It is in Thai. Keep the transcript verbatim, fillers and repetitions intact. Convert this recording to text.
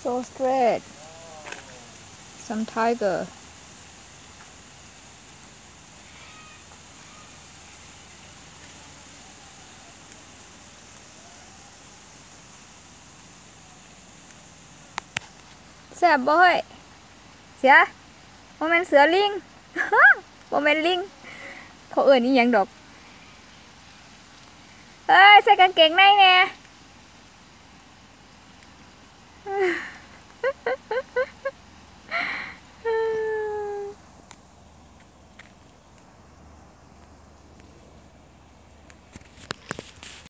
so straight some tigerแซ่บบ่เฮ้ยเสียโมเมนเสือลิง โมเมนลิงเขาเอื่นนี่ยังดอกเอ้ยใส่กางเกงในแน่